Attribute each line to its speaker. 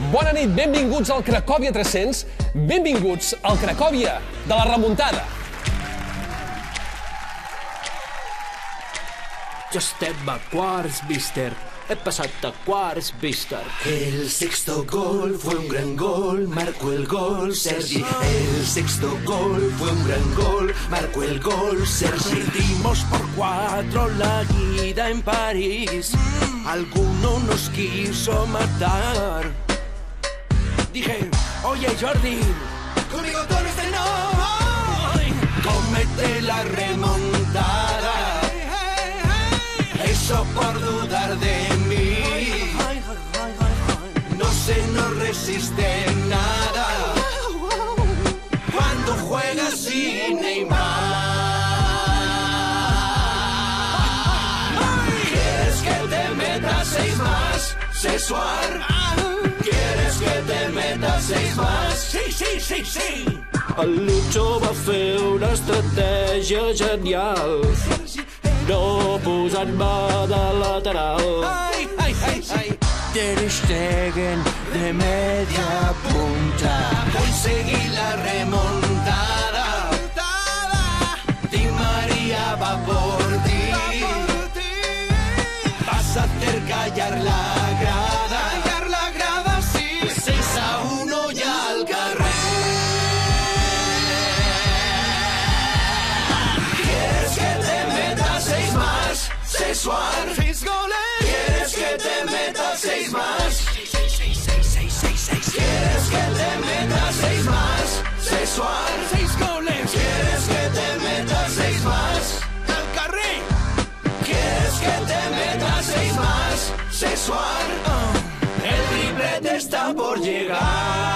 Speaker 1: Bona nit, benvinguts al Cracòvia 300, benvinguts al Cracòvia de la remuntada.
Speaker 2: Ja estem a quarts, mister. He passat a quarts, mister.
Speaker 3: El sexto gol fue un gran gol, marcó el gol Sergi. El sexto gol fue un gran gol, marcó el gol Sergi.
Speaker 4: Perdimos por 4 la ida en París. Alguno nos quiso matar. Dije, oye Jordi,
Speaker 3: Conmigo todo este no.
Speaker 4: cómete la remontada.
Speaker 3: Eso por dudar de mí. No se nos resiste nada cuando juegas sin Neymar. ¿Quieres que te meta 6 más, Sesuar? ¿Quieres que te meta 6 más?
Speaker 4: Sí.
Speaker 2: El Lucho va fer una estratègia genial, no posant-me de lateral.
Speaker 4: Ay.
Speaker 3: Ter Stegen de media punta. Conseguí la remontada. Di María va por ti. Vas a hacer callar la grada. Callar la grada, sí. 6-1 ya al carrer. ¿Quieres que te meta 6 más, Sesuar?
Speaker 4: 6 goles.
Speaker 3: ¿Quieres que te meta 6 más? ¿Quieres que te meta 6 más? Sesuar.
Speaker 4: 6 goles.
Speaker 3: ¿Quieres que te meta 6 más?
Speaker 4: Al carril.
Speaker 3: ¿Quieres que te meta 6 más? Sesuar. El triplete está por llegar.